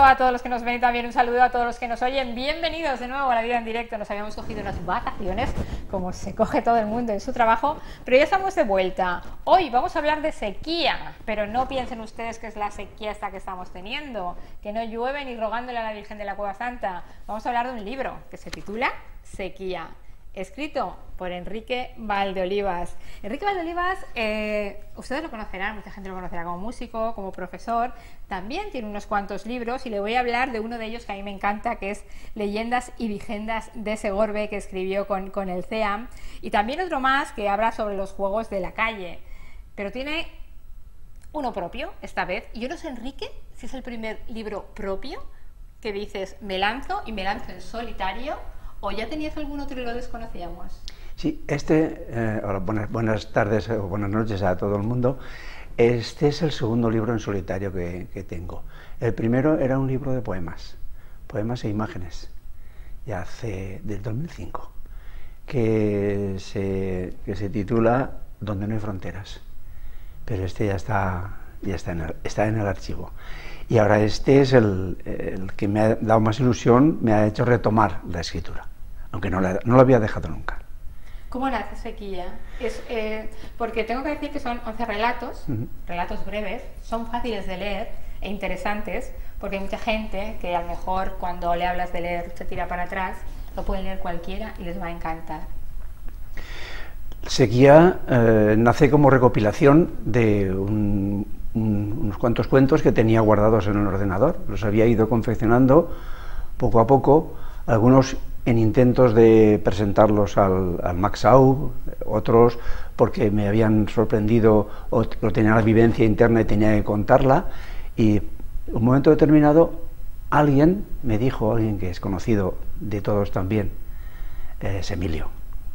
a todos los que nos ven y también un saludo a todos los que nos oyen. Bienvenidos de nuevo a La Vida en Directo. Nos habíamos cogido unas vacaciones, como se coge todo el mundo en su trabajo, pero ya estamos de vuelta. Hoy vamos a hablar de sequía, pero no piensen ustedes que es la sequía esta que estamos teniendo, que no llueve ni rogándole a la Virgen de la Cueva Santa. Vamos a hablar de un libro que se titula Sequía, escrito por Enrique Valdeolivas. Enrique Valdeolivas, ustedes lo conocerán, mucha gente lo conocerá como músico, como profesor. También tiene unos cuantos libros y le voy a hablar de uno de ellos que a mí me encanta, que es Leyendas y Vigendas de Segorbe, que escribió con el CEAM. Y también otro más que habla sobre los juegos de la calle. Pero tiene uno propio esta vez. Y yo no sé, Enrique, si es el primer libro propio que dices, me lanzo y me lanzo en solitario, ¿o ya tenías algún otro y lo desconocíamos? Sí, ahora buenas tardes o buenas noches a todo el mundo. Este es el segundo libro en solitario que tengo. El primero era un libro de poemas e imágenes, ya del 2005, que se titula Donde no hay fronteras. Pero este ya está en el archivo. Y ahora este es el que me ha dado más ilusión, me ha hecho retomar la escritura, aunque no lo había dejado nunca. ¿Cómo nace Sequía? Porque tengo que decir que son 11 relatos, relatos breves, son fáciles de leer e interesantes, porque hay mucha gente que a lo mejor cuando le hablas de leer se tira para atrás, lo pueden leer cualquiera y les va a encantar. Sequía nace como recopilación de unos cuantos cuentos que tenía guardados en el ordenador. Los había ido confeccionando poco a poco, algunos en intentos de presentarlos al Maxau, otros porque me habían sorprendido o tenía la vivencia interna y tenía que contarla. Y en un momento determinado alguien que es conocido de todos también, es Emilio,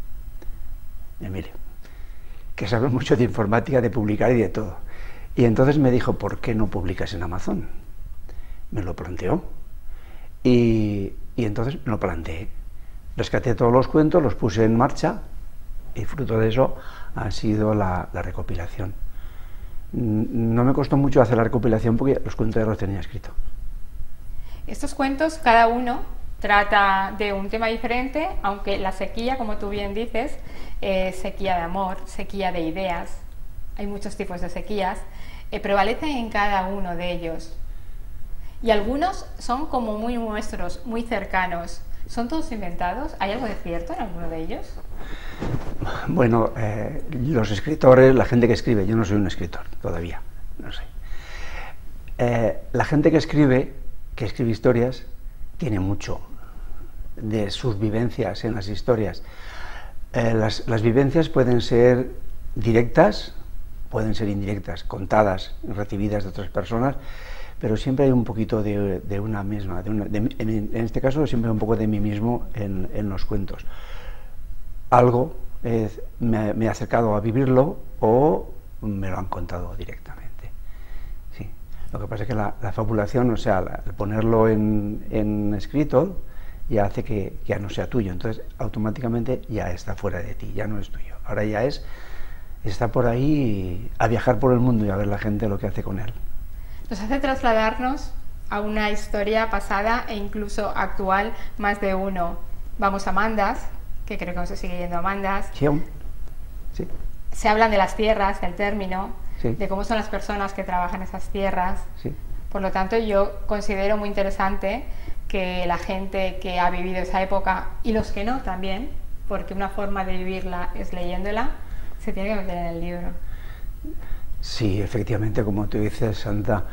que sabe mucho de informática, de publicar y de todo. Y entonces me dijo, ¿por qué no publicas en Amazon? Me lo planteó. Y entonces me lo planteé. Rescaté todos los cuentos, los puse en marcha y fruto de eso ha sido la recopilación. No me costó mucho hacer la recopilación porque los cuentos ya los tenía escritos. Estos cuentos, cada uno trata de un tema diferente, aunque la sequía, como tú bien dices, es sequía de amor, sequía de ideas. Hay muchos tipos de sequías, prevalecen en cada uno de ellos. Y algunos son como muy nuestros, muy cercanos. ¿Son todos inventados? ¿Hay algo de cierto en alguno de ellos? Bueno, los escritores, la gente que escribe, yo no soy un escritor todavía, no sé. La gente que escribe historias, tiene mucho de sus vivencias en las historias. Las vivencias pueden ser directas, pueden ser indirectas, contadas, recibidas de otras personas, pero siempre hay un poquito de una misma, en este caso siempre un poco de mí mismo en los cuentos. Algo me ha acercado a vivirlo o me lo han contado directamente. Sí. Lo que pasa es que la fabulación, o sea, el ponerlo en escrito, ya hace que ya no sea tuyo, entonces automáticamente ya está fuera de ti, ya no es tuyo. Ahora ya está por ahí a viajar por el mundo y a ver la gente lo que hace con él. Nos hace trasladarnos a una historia pasada e incluso actual, más de uno. Vamos a Mandas, que creo que aún se sigue yendo a Mandas. Sí, aún. Sí. Se hablan de las tierras, del término, sí, de cómo son las personas que trabajan esas tierras. Sí. Por lo tanto, yo considero muy interesante que la gente que ha vivido esa época, y los que no también, porque una forma de vivirla es leyéndola, se tiene que meter en el libro. Sí, efectivamente, como tú dices, Santa,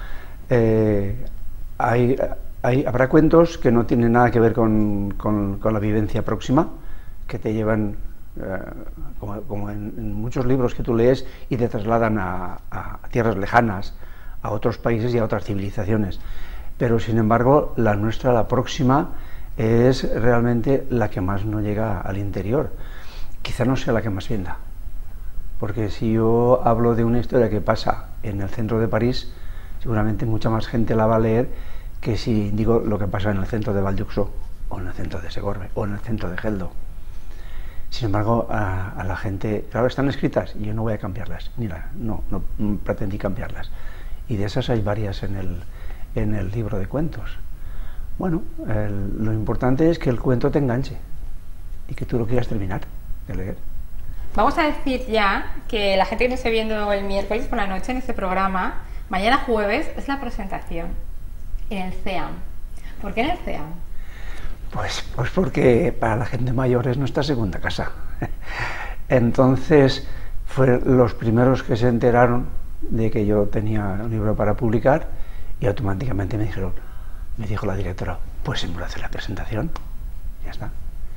habrá cuentos que no tienen nada que ver con la vivencia próxima, que te llevan, como en muchos libros que tú lees, y te trasladan a tierras lejanas, a otros países y a otras civilizaciones. Pero, sin embargo, la nuestra, la próxima, es realmente la que más no llega al interior. Quizá no sea la que más venda. Porque si yo hablo de una historia que pasa en el centro de París, seguramente mucha más gente la va a leer que si digo lo que pasa en el centro de Valldexó, o en el centro de Segorbe, o en el centro de Geldo. Sin embargo, a la gente, claro, están escritas y yo no voy a cambiarlas, no pretendí cambiarlas. Y de esas hay varias en el libro de cuentos. Bueno, lo importante es que el cuento te enganche y que tú lo quieras terminar de leer. Vamos a decir ya que la gente que nos esté viendo el miércoles por la noche en este programa, mañana jueves es la presentación en el CEAM. ¿Por qué en el CEAM? Pues porque para la gente mayor es nuestra segunda casa. Entonces, fueron los primeros que se enteraron de que yo tenía un libro para publicar y automáticamente me dijo la directora, pues siempre hacer la presentación, ya está.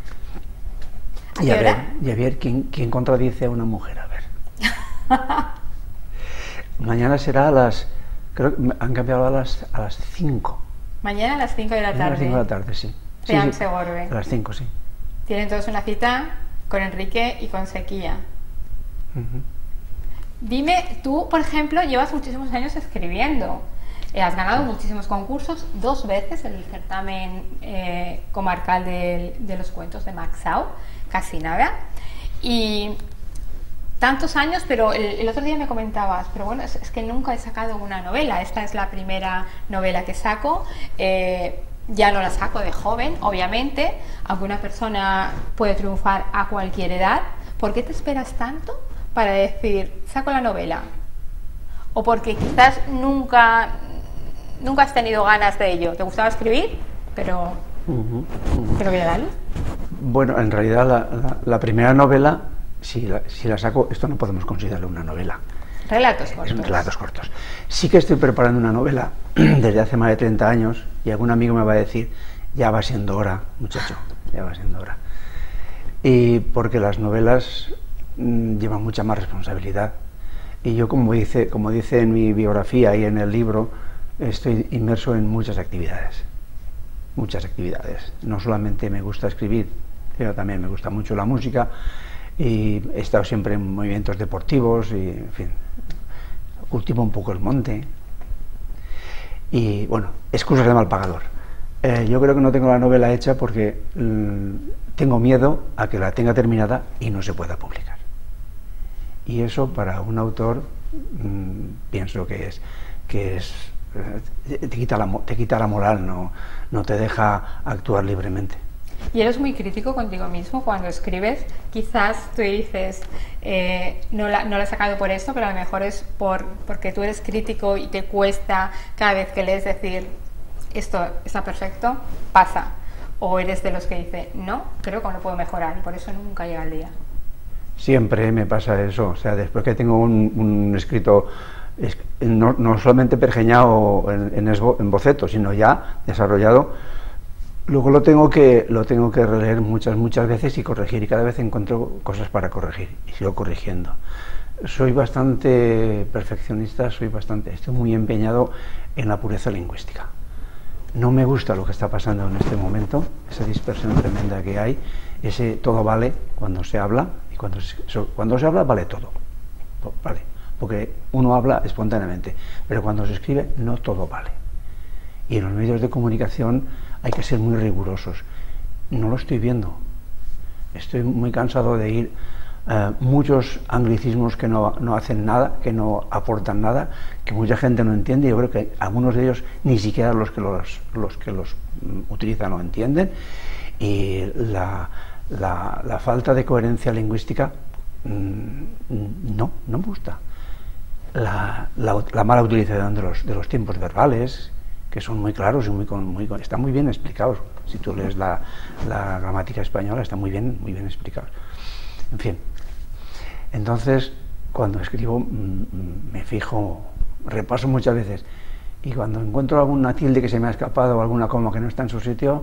Y a ver quién contradice a una mujer, a ver. Mañana será creo que han cambiado a las 5. Mañana a las 5 de la tarde. A las 5 de la tarde, sí. CEAM sí. Segorbe. A las 5, sí. Tienen todos una cita con Enrique y con Sequía. Dime, tú, por ejemplo, llevas muchísimos años escribiendo. Has ganado muchísimos concursos, 2 veces el certamen comarcal de los cuentos de Maxau, casi nada. Y tantos años, pero el otro día me comentabas, pero bueno, es que nunca he sacado una novela. Esta es la primera novela que saco. Ya no la saco de joven, obviamente, aunque una persona puede triunfar a cualquier edad. ¿Por qué te esperas tanto para decir, saco la novela? ¿O porque quizás nunca has tenido ganas de ello? ¿Te gustaba escribir, pero viene la luz? Bueno, en realidad la primera novela, si la saco, esto no podemos considerarlo una novela. Relatos cortos. Relatos cortos. Sí que estoy preparando una novela desde hace más de 30 años y algún amigo me va a decir, ya va siendo hora, muchacho, ya va siendo hora. Y porque las novelas llevan mucha más responsabilidad. Y yo, como dice en mi biografía y en el libro, estoy inmerso en muchas actividades. Muchas actividades. No solamente me gusta escribir, pero también me gusta mucho la música y he estado siempre en movimientos deportivos y, en fin, cultivo un poco el monte. Y, bueno, excusas de mal pagador. Yo creo que no tengo la novela hecha porque tengo miedo a que la tenga terminada y no se pueda publicar. Y eso para un autor pienso que te quita la moral, no te deja actuar libremente. Y eres muy crítico contigo mismo cuando escribes. Quizás tú dices, no la he sacado por esto, pero a lo mejor es porque tú eres crítico y te cuesta cada vez que lees decir, esto está perfecto, pasa. O eres de los que dice, no, creo que lo puedo mejorar y por eso nunca llega el día. Siempre me pasa eso, o sea, después que tengo un escrito no solamente pergeñado en boceto, sino ya desarrollado, luego lo tengo que releer muchas veces y corregir, y cada vez encuentro cosas para corregir y sigo corrigiendo. Soy bastante perfeccionista, estoy muy empeñado en la pureza lingüística. No me gusta lo que está pasando en este momento, esa dispersión tremenda que hay, ese todo vale cuando se habla, y cuando se habla vale todo, vale, porque uno habla espontáneamente, pero cuando se escribe no todo vale. Y en los medios de comunicación hay que ser muy rigurosos. No lo estoy viendo. Estoy muy cansado de ir muchos anglicismos que no hacen nada, que no aportan nada, que mucha gente no entiende. Yo creo que algunos de ellos ni siquiera los que los utilizan lo entienden. Y la falta de coherencia lingüística no me gusta. La mala utilización de los tiempos verbales, que son muy claros y están muy bien explicados. Si tú lees la gramática española, está muy bien explicados. En fin. Entonces, cuando escribo, me fijo, repaso muchas veces, y cuando encuentro alguna tilde que se me ha escapado o alguna coma que no está en su sitio,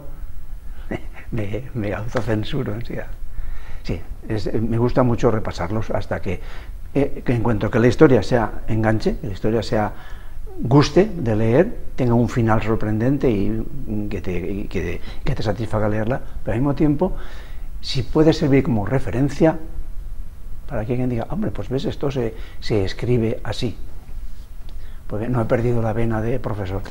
me autocensuro enseguida. Sí, me gusta mucho repasarlos hasta que encuentro que la historia sea enganche, que la historia guste de leer, tenga un final sorprendente y que te satisfaga leerla, pero al mismo tiempo, si puede servir como referencia para que alguien diga, hombre, pues ves, esto se escribe así, porque no he perdido la vena de profesor.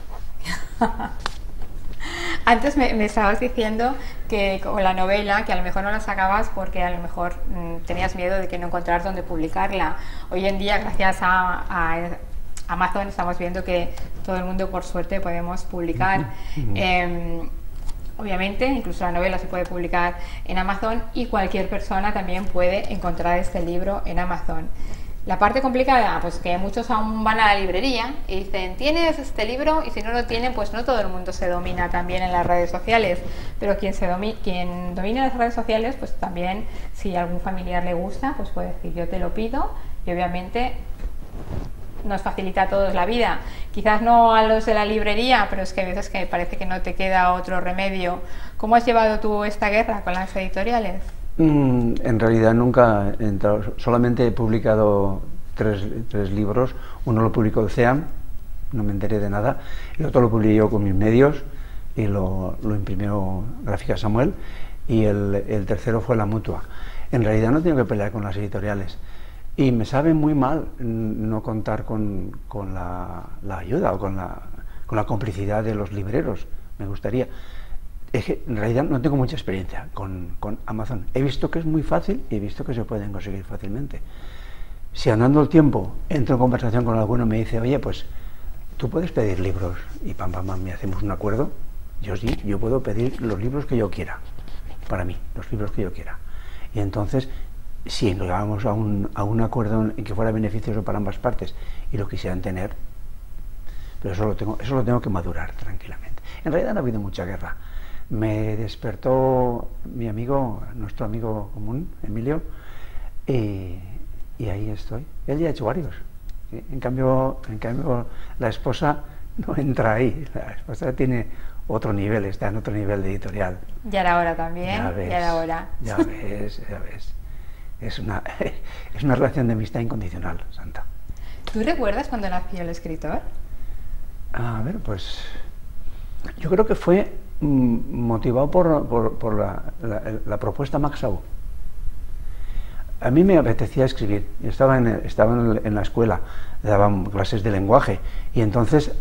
Antes me estabas diciendo que con la novela, que a lo mejor no la sacabas porque a lo mejor tenías miedo de que no encontrar dónde publicarla. Hoy en día, gracias a Amazon, estamos viendo que todo el mundo, por suerte, podemos publicar. obviamente, incluso la novela se puede publicar en Amazon y cualquier persona también puede encontrar este libro en Amazon. La parte complicada, pues que muchos aún van a la librería y dicen, ¿tienes este libro? Y si no lo tienen, pues no todo el mundo se domina también en las redes sociales, pero quien domina las redes sociales, pues también, si a algún familiar le gusta, pues puede decir, yo te lo pido, y obviamente nos facilita a todos la vida. Quizás no a los de la librería, pero es que a veces que parece que no te queda otro remedio. ¿Cómo has llevado tú esta guerra con las editoriales? En realidad nunca he entrado, solamente he publicado tres libros. Uno lo publicó el CEAM, no me enteré de nada, el otro lo publiqué yo con mis medios y lo imprimió Gráfica Samuel, y el tercero fue La Mutua. En realidad no tengo que pelear con las editoriales y me sabe muy mal no contar con la ayuda o con la complicidad de los libreros. Me gustaría. Es que en realidad no tengo mucha experiencia con Amazon. He visto que es muy fácil y he visto que se pueden conseguir fácilmente. Si andando el tiempo entro en conversación con alguno y me dice, oye, pues tú puedes pedir libros y pam, pam, pam, y hacemos un acuerdo, yo sí, yo puedo pedir los libros que yo quiera, para mí, los libros que yo quiera. Y entonces, si nos llegábamos a un acuerdo en que fuera beneficioso para ambas partes y lo quisieran tener, pero eso lo tengo que madurar tranquilamente. En realidad no ha habido mucha guerra. Me despertó mi amigo, nuestro amigo común, Emilio, y ahí estoy. Él ya ha hecho varios. En cambio, la esposa no entra ahí. La esposa tiene otro nivel, está en otro nivel de editorial. Ya era hora también, ya era hora. Ya ves. Es una relación de amistad incondicional, Santa. ¿Tú recuerdas cuando nació el escritor? A ver, pues yo creo que fue motivado por la propuesta Max Sau. A mí me apetecía escribir. Yo estaba en la escuela, daban clases de lenguaje, y entonces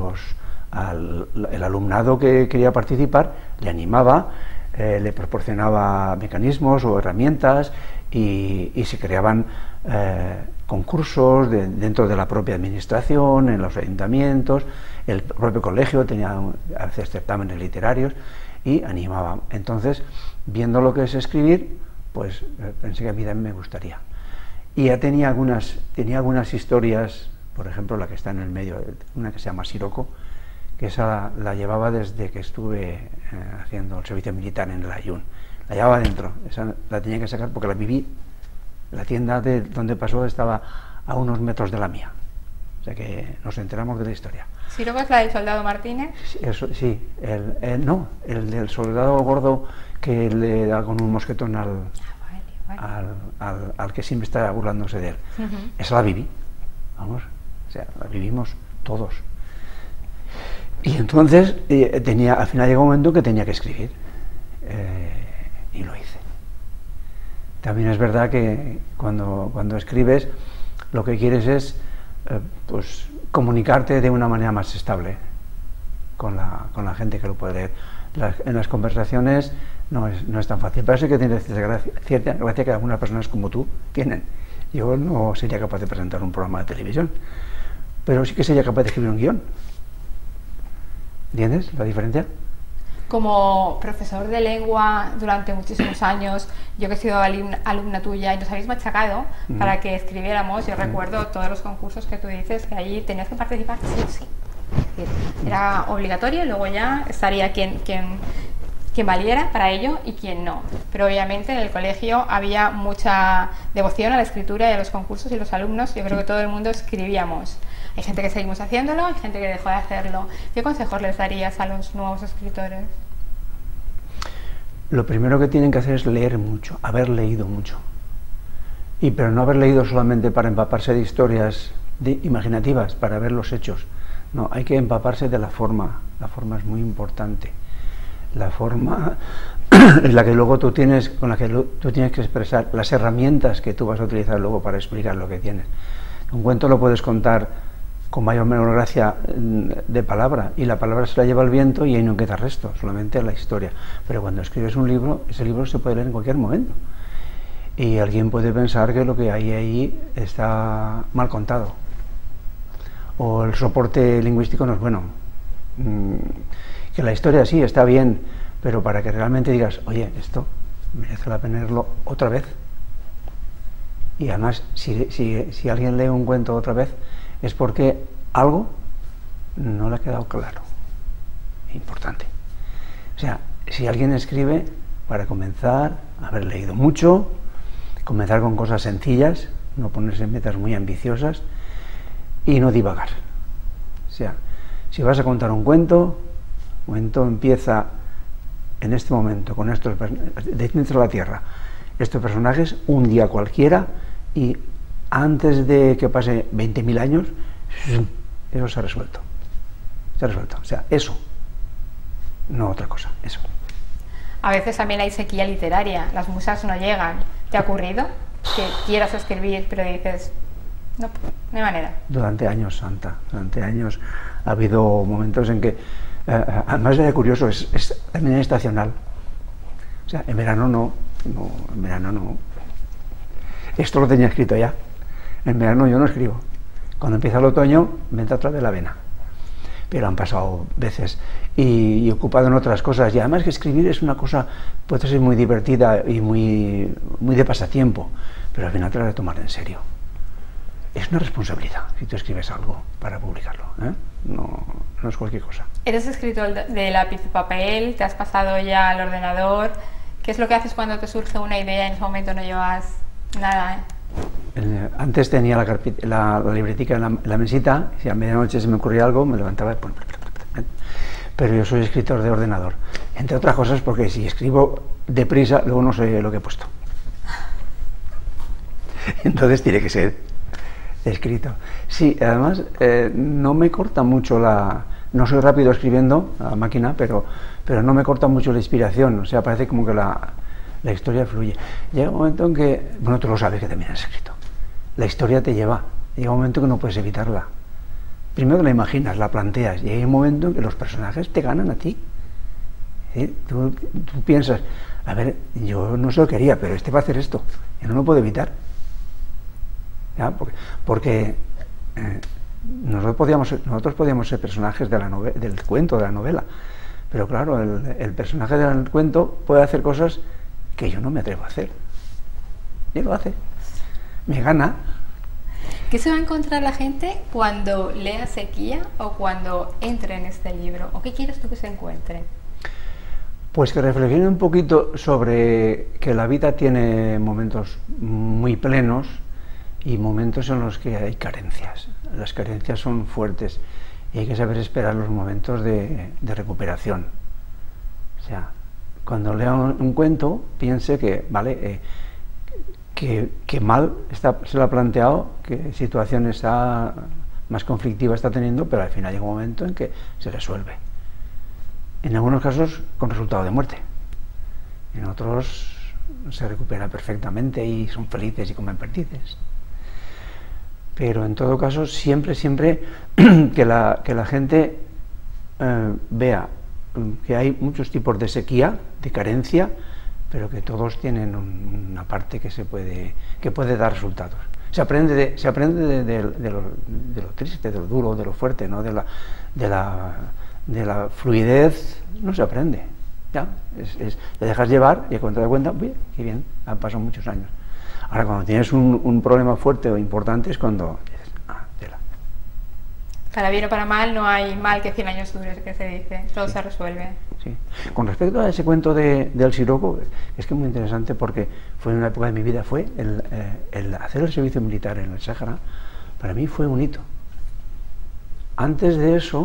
el alumnado que quería participar le animaba, le proporcionaba mecanismos o herramientas, y se creaban concursos dentro de la propia administración, en los ayuntamientos. El propio colegio tenía a veces certámenes literarios y animaba. Entonces, viendo lo que es escribir, pues pensé que a mí también me gustaría. Y ya tenía algunas historias, por ejemplo la que está en el medio, una que se llama Siroco, que esa la llevaba desde que estuve haciendo el servicio militar en el Ayun. La llevaba dentro, esa la tenía que sacar porque la viví. La tienda donde pasó estaba a unos metros de la mía, o sea que nos enteramos de la historia. ¿Siroco es la del soldado Martínez? Sí, el del soldado gordo que le da con un mosquetón al que siempre está burlándose de él. Esa la viví, vamos, o sea, la vivimos todos. Y entonces al final llegó un momento que tenía que escribir, y lo hice. También es verdad que cuando escribes lo que quieres es pues comunicarte de una manera más estable con la gente que lo puede leer. En las conversaciones no es tan fácil. Parece que tiene cierta gracia que algunas personas como tú tienen. Yo no sería capaz de presentar un programa de televisión, pero sí que sería capaz de escribir un guión. ¿Entiendes la diferencia? Como profesor de lengua durante muchísimos años, yo que he sido alumna tuya y nos habéis machacado para que escribiéramos, yo recuerdo todos los concursos que tú dices que allí tenías que participar sí o sí. Es decir, era obligatorio y luego ya estaría quien valiera para ello y quien no. Pero obviamente en el colegio había mucha devoción a la escritura y a los concursos, y los alumnos, yo creo que todo el mundo escribíamos. Hay gente que seguimos haciéndolo, hay gente que dejó de hacerlo. ¿Qué consejos les darías a los nuevos escritores? Lo primero que tienen que hacer es leer mucho, haber leído mucho. Pero no haber leído solamente para empaparse de historias imaginativas, para ver los hechos. No, hay que empaparse de la forma. La forma es muy importante. La forma es la que luego con la que tú tienes que expresar las herramientas que tú vas a utilizar luego para explicar lo que tienes. Un cuento lo puedes contar con mayor o menor gracia de palabra, y la palabra se la lleva el viento y ahí no queda resto, solamente la historia. Pero cuando escribes un libro, ese libro se puede leer en cualquier momento, y alguien puede pensar que lo que hay ahí está mal contado, o el soporte lingüístico no es bueno, que la historia sí está bien, pero para que realmente digas, oye, esto merece la pena leerlo otra vez. Y además, si alguien lee un cuento otra vez, es porque algo no le ha quedado claro. Importante. O sea, si alguien escribe, para comenzar, haber leído mucho, comenzar con cosas sencillas, no ponerse metas muy ambiciosas y no divagar. O sea, si vas a contar un cuento, el cuento empieza en este momento, con estos dentro de la Tierra, estos personajes, un día cualquiera, y antes de que pase 20.000 años, eso se ha resuelto. Se ha resuelto. O sea, eso, no otra cosa, eso. A veces también hay sequía literaria, las musas no llegan. ¿Te ha ocurrido que quieras escribir, pero dices, no hay manera? Durante años, Santa, durante años ha habido momentos en que, además es curioso, es también estacional. O sea, en verano no, en verano no. Esto lo tenía escrito ya. En verano yo no escribo. Cuando empieza el otoño, me entra otra vez la vena. Pero han pasado veces y ocupado en otras cosas. Y además que escribir es una cosa, puede ser muy divertida y muy de pasatiempo, pero al final te la has de tomar en serio. Es una responsabilidad si tú escribes algo para publicarlo, ¿eh? No es cualquier cosa. ¿Eres escritor de lápiz y papel? ¿Te has pasado ya al ordenador? ¿Qué es lo que haces cuando te surge una idea y en ese momento no llevas nada? Antes tenía la libretica en la mesita, y si a medianoche se me ocurría algo, me levantaba y pero yo soy escritor de ordenador, entre otras cosas porque si escribo deprisa, luego no sé lo que he puesto. Entonces tiene que ser escrito. Sí, además no me corta mucho no soy rápido escribiendo a la máquina, pero no me corta mucho la inspiración, o sea, parece como que la historia fluye. Llega un momento en que, bueno, tú lo sabes que también has escrito, la historia te llega un momento que no puedes evitarla. Primero la imaginas, la planteas, y hay un momento en que los personajes te ganan a ti. ¿Sí? Tú piensas, a ver, yo no se lo quería, pero este va a hacer esto, y no lo puedo evitar. ¿Ya? Porque nosotros podíamos ser personajes del cuento, de la novela, pero claro, el personaje del cuento puede hacer cosas que yo no me atrevo a hacer. Y lo hace. Me gana. ¿Qué se va a encontrar la gente cuando lea Sequía o cuando entre en este libro? ¿O qué quieres tú que se encuentre? Pues que reflexione un poquito sobre que la vida tiene momentos muy plenos y momentos en los que hay carencias. Las carencias son fuertes y hay que saber esperar los momentos de recuperación. O sea, cuando lea un cuento, piense que, vale, que mal se lo ha planteado, qué situación más conflictiva está teniendo, pero al final llega un momento en que se resuelve. En algunos casos con resultado de muerte, en otros se recupera perfectamente y son felices y comen perdices. Pero en todo caso siempre que la gente vea que hay muchos tipos de sequía, de carencia, pero que todos tienen una parte que puede dar resultados. Se aprende de lo triste, de lo duro, de lo fuerte, ¿no? de la fluidez, no se aprende. ¿Ya? Te dejas llevar y cuando te das cuenta, uy, qué bien, han pasado muchos años. Ahora cuando tienes un problema fuerte o importante es cuando dices, tela. Para bien o para mal, no hay mal que 100 años dure, que se dice, todo se resuelve. Sí. Con respecto a ese cuento del Siroco, es que es muy interesante porque fue en una época de mi vida, fue el hacer el servicio militar en el Sáhara, para mí fue un hito. Después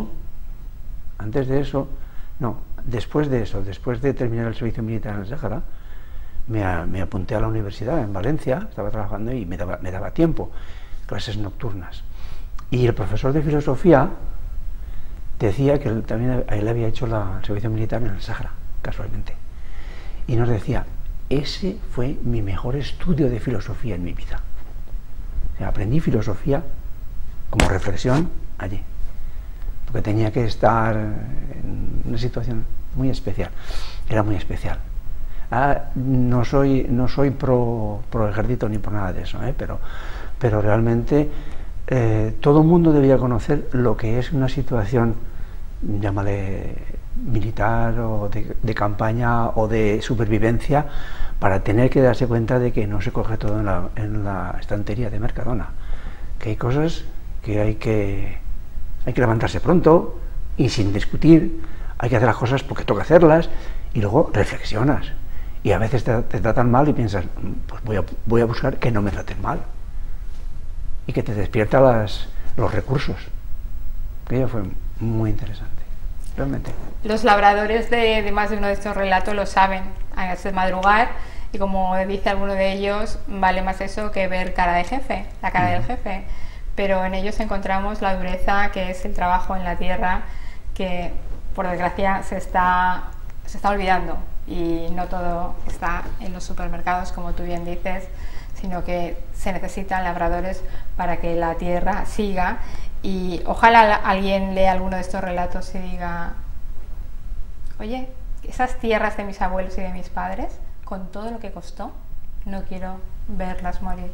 de terminar el servicio militar en el Sáhara, me apunté a la universidad en Valencia, estaba trabajando y me daba tiempo, clases nocturnas. Y el profesor de filosofía decía que él había hecho el servicio militar en el Sáhara, casualmente. Y nos decía, ese fue mi mejor estudio de filosofía en mi vida. O sea, aprendí filosofía como reflexión allí, porque tenía que estar en una situación muy especial, era muy especial. No soy pro ejército ni por nada de eso, pero realmente todo el mundo debía conocer lo que es una situación llámale militar o de campaña o de supervivencia, para tener que darse cuenta de que no se coge todo en la estantería de Mercadona, que hay cosas que hay que levantarse pronto y sin discutir, hay que hacer las cosas porque toca hacerlas, y luego reflexionas, y a veces te tratan mal y piensas, pues voy a buscar que no me traten mal, y que te despierta los recursos. Aquello fue muy interesante, realmente. Los labradores de más de uno de estos relatos lo saben, a de madrugar, y como dice alguno de ellos, vale más eso que ver cara de jefe, la cara del jefe, pero en ellos encontramos la dureza que es el trabajo en la tierra, que por desgracia se está olvidando, y no todo está en los supermercados, como tú bien dices, sino que se necesitan labradores para que la tierra siga. Y ojalá alguien lea alguno de estos relatos y diga, oye, esas tierras de mis abuelos y de mis padres, con todo lo que costó, no quiero verlas morir.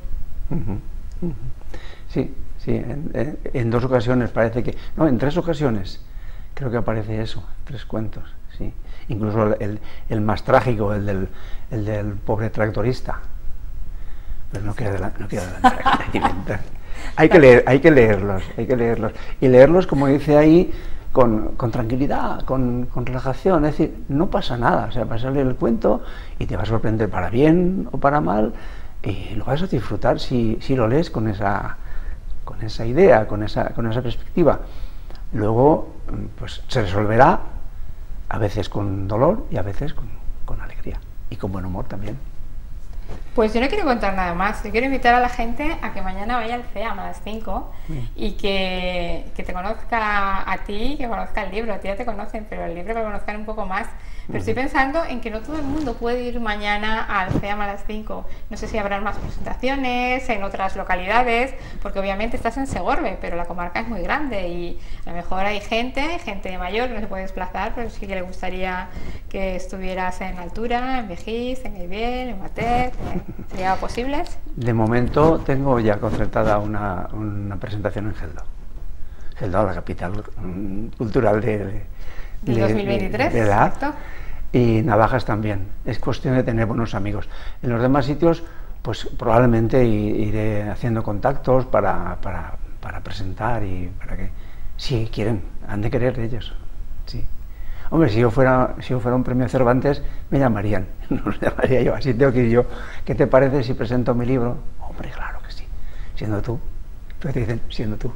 Sí, sí, en 2 ocasiones parece que... No, en 3 ocasiones creo que aparece eso, 3 cuentos, sí. Incluso el más trágico, el del pobre tractorista. Pero no quiero adelantar. Hay que leerlos. Y leerlos, como dice ahí, con tranquilidad, con relajación. Es decir, no pasa nada. O sea, vas a leer el cuento y te va a sorprender para bien o para mal, y lo vas a disfrutar si lo lees con esa idea, con esa perspectiva. Luego, pues se resolverá, a veces con dolor y a veces con alegría y con buen humor también. Pues yo no quiero contar nada más. Yo quiero invitar a la gente a que mañana vaya al CEAM a las 5 y que te conozca a ti, que conozca el libro. A ti ya te conocen, pero el libro que conozcan un poco más. Pero estoy pensando en que no todo el mundo puede ir mañana al CEAM a las 5. No sé si habrá más presentaciones en otras localidades, porque obviamente estás en Segorbe, pero la comarca es muy grande y a lo mejor hay gente mayor que no se puede desplazar, pero sí que le gustaría que estuvieras en Altura, en Vejís, en Gaibiel, en Matet. ¿Sería posible? De momento tengo ya concertada una presentación en Geldo. Geldo, la capital cultural de 2023, exacto. Y Navajas también. Es cuestión de tener buenos amigos. En los demás sitios, pues probablemente iré haciendo contactos para presentar, y para que, si quieren, han de querer ellos. Sí. Hombre, si yo fuera un premio Cervantes, me llamarían. No los llamaría yo, así tengo que ir yo. ¿Qué te parece si presento mi libro? Hombre, claro que sí. Siendo tú. Pero te dicen, siendo tú.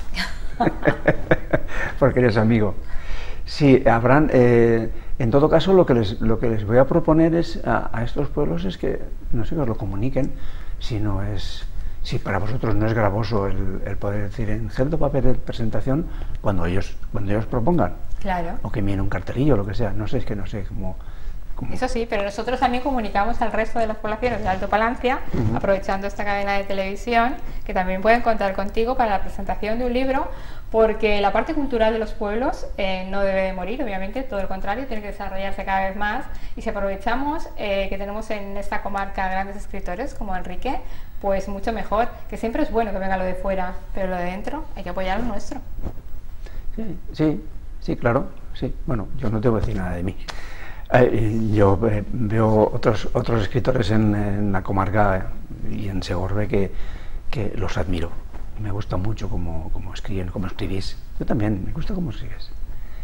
Porque eres amigo. Sí, habrán... en todo caso, lo que les voy a proponer a estos pueblos es que, no sé, que os lo comuniquen, si para vosotros no es gravoso el poder decir, en Geldo va a haber presentación cuando ellos propongan. Claro. O que envíen un cartelillo, lo que sea. No sé, es que no sé cómo... Eso sí, pero nosotros también comunicamos al resto de las poblaciones de Alto Palancia, aprovechando esta cadena de televisión, que también pueden contar contigo para la presentación de un libro, porque la parte cultural de los pueblos no debe de morir, obviamente, todo lo contrario, tiene que desarrollarse cada vez más. Y si aprovechamos que tenemos en esta comarca grandes escritores como Enrique, pues mucho mejor, que siempre es bueno que venga lo de fuera, pero lo de dentro hay que apoyar lo nuestro. Sí, claro, sí. Bueno, yo no tengo que decir nada de mí. Yo veo otros escritores en la comarca y en Segorbe que los admiro. Me gusta mucho cómo escriben, cómo escribís. Yo también, me gusta cómo escribes.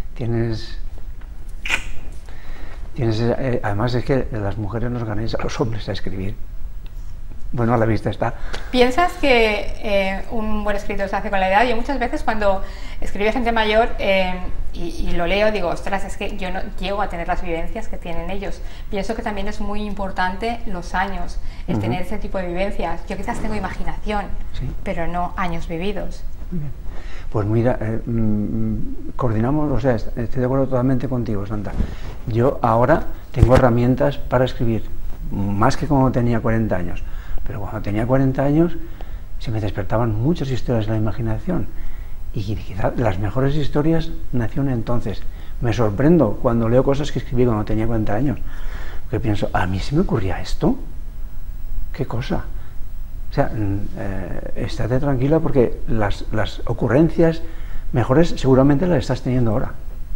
Además es que las mujeres nos ganáis a los hombres a escribir. Bueno, a la vista está. ¿Piensas que un buen escritor se hace con la edad? Yo muchas veces cuando escribe gente mayor y lo leo, digo, ostras, es que yo no llego a tener las vivencias que tienen ellos. Pienso que también es muy importante los años, el tener ese tipo de vivencias. Yo quizás tengo imaginación, ¿sí?, pero no años vividos. Bien. Pues mira, coordinamos, o sea, estoy de acuerdo totalmente contigo, Santa. Yo ahora tengo herramientas para escribir, más que cuando tenía 40 años. Pero cuando tenía 40 años se me despertaban muchas historias de la imaginación, y quizás las mejores historias nacieron entonces. Me sorprendo cuando leo cosas que escribí cuando tenía 40 años, porque pienso, ¿a mí se me ocurría esto? ¿Qué cosa? O sea, estate tranquila, porque las ocurrencias mejores seguramente las estás teniendo ahora.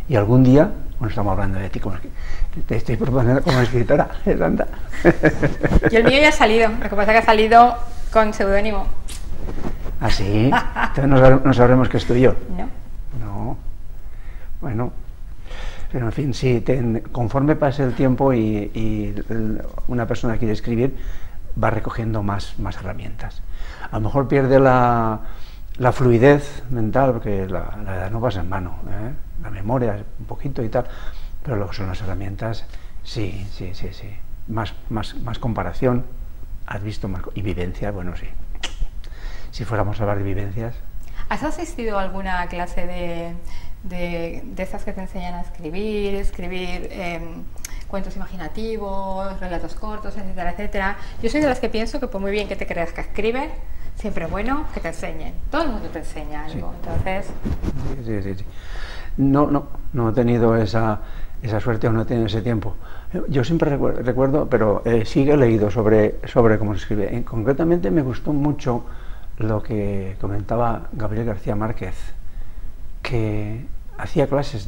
Y algún día, bueno, estamos hablando de ti, te estoy proponiendo como escritora, Santa. Y el mío ya ha salido, lo que pasa es que ha salido con seudónimo. ¿Ah, sí? Entonces no sabremos que es tuyo. No. No. Bueno, pero en fin, sí, conforme pase el tiempo y una persona quiere escribir, va recogiendo más herramientas. A lo mejor pierde la fluidez mental, porque la edad no pasa en vano, ¿eh? La memoria un poquito y tal, pero lo que son las herramientas, sí. Más comparación, has visto más, y vivencia, bueno, sí. Si fuéramos a hablar de vivencias. ¿Has asistido a alguna clase de esas que te enseñan a escribir cuentos imaginativos, relatos cortos, etcétera, etcétera? Yo soy de las que pienso que por muy bien que te creas que escriben, siempre es bueno que te enseñen. Todo el mundo te enseña algo, sí. Entonces... Sí. No he tenido esa suerte o no he tenido ese tiempo. Yo siempre recuerdo, pero sí he leído sobre cómo se escribe. Concretamente me gustó mucho lo que comentaba Gabriel García Márquez, que hacía clases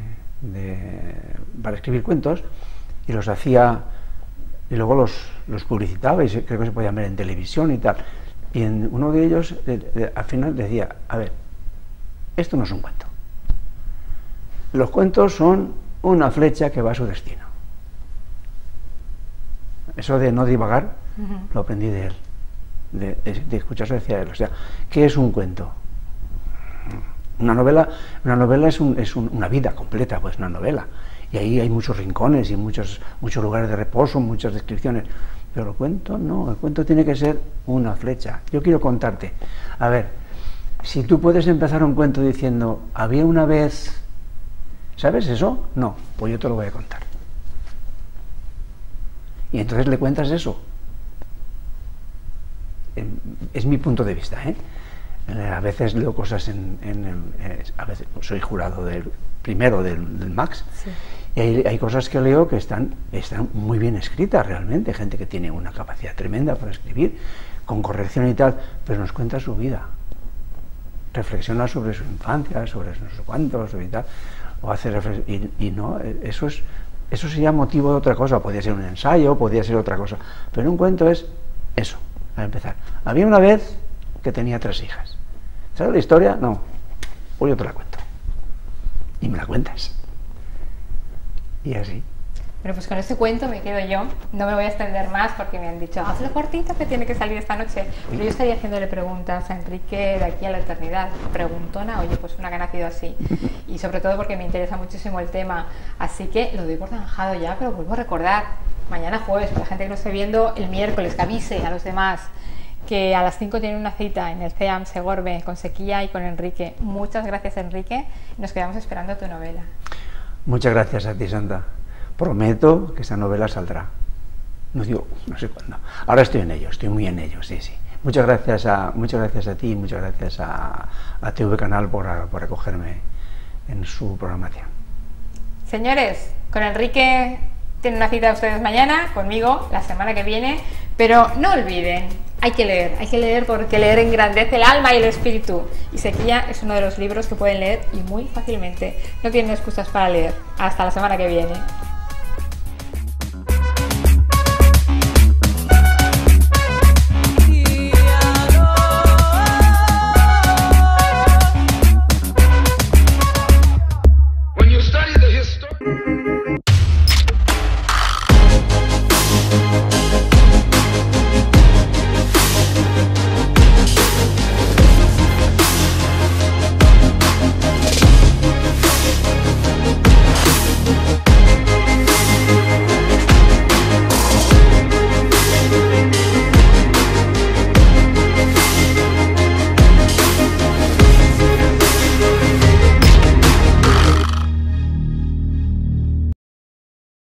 para escribir cuentos y los hacía y luego los publicitaba y creo que se podían ver en televisión y tal. Y en uno de ellos al final decía, a ver, esto no es un cuento. Los cuentos son una flecha que va a su destino. Eso de no divagar, lo aprendí de él, de escucharse decía él. O sea, ¿qué es un cuento? Una novela es una vida completa, pues una novela. Y ahí hay muchos rincones y muchos lugares de reposo, muchas descripciones. Pero el cuento no, el cuento tiene que ser una flecha. Yo quiero contarte, a ver, si tú puedes empezar un cuento diciendo, había una vez, ¿sabes eso? No, pues yo te lo voy a contar. Y entonces le cuentas eso. Es mi punto de vista, ¿eh? A veces leo cosas a veces soy jurado primero del Max, sí. Y hay cosas que leo que están muy bien escritas realmente, gente que tiene una capacidad tremenda para escribir, con corrección y tal, pero nos cuenta su vida, reflexiona sobre su infancia, sobre no sé cuántos y tal, o hace y no, eso sería motivo de otra cosa, podría ser un ensayo, podría ser otra cosa, pero un cuento es eso, para empezar. Había una vez que tenía 3 hijas. ¿Sabes la historia? No. Pues yo te la cuento. Y me la cuentas. Y así. Bueno, pues con este cuento me quedo yo. No me voy a extender más porque me han dicho, hazlo cortito que tiene que salir esta noche. Pero yo estaría haciéndole preguntas a Enrique de aquí a la eternidad. Preguntona, oye, pues una que ha nacido así. Y sobre todo porque me interesa muchísimo el tema. Así que lo doy por zanjado ya, pero vuelvo a recordar. Mañana jueves, para la gente que no esté viendo, el miércoles, que avise a los demás que a las 5 tienen una cita en el CEAM Segorbe con Sequía y con Enrique. Muchas gracias, Enrique. Nos quedamos esperando tu novela. Muchas gracias a ti, Santa. Prometo que esa novela saldrá. No sé cuándo. Ahora estoy en ello, estoy muy en ello, sí. Muchas gracias a ti y muchas gracias a TV Canal por acogerme en su programación. Señores, con Enrique tienen una cita ustedes mañana, conmigo la semana que viene, pero no olviden, hay que leer porque leer engrandece el alma y el espíritu. Y Sequía es uno de los libros que pueden leer y muy fácilmente. No tienen excusas para leer. Hasta la semana que viene.